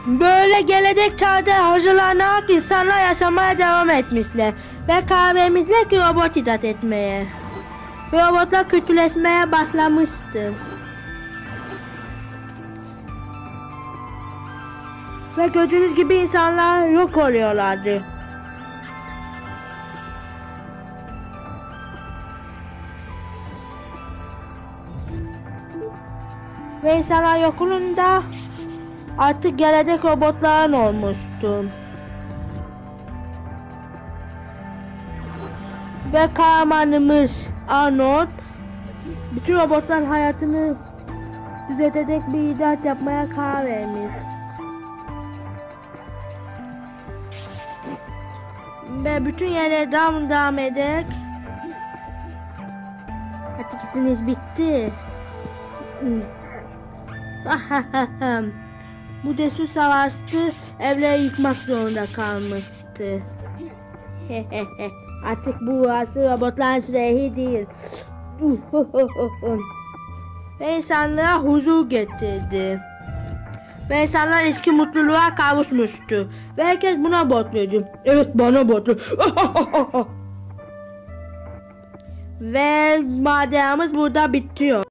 Böyle gelecek çağda hazırlanarak insanlar yaşamaya devam etmişler ve kahvemizle ki robot icat etmeye. Robotlar kötüleşmeye başlamıştı. Ve gördüğünüz gibi insanlar yok oluyorlardı. Ve insanlar yok olunca artık gelecek robotların olmuştu. Ve kahramanımız Arnold bütün robotların hayatını düzeltecek bir icat yapmaya karar vermiş. Ve bütün yerlere devam ederek artık işiniz bitti. Bu cesur savaşçı evleri yıkmak zorunda kalmıştı. Artık burası robotların silahı değil. Ve insanlara huzur getirdi. Ve insanlar eski mutluluğa kavuşmuştu. Ve herkes buna borçluydu. Evet, bana borçlu. Ve maceramız burada bitiyor.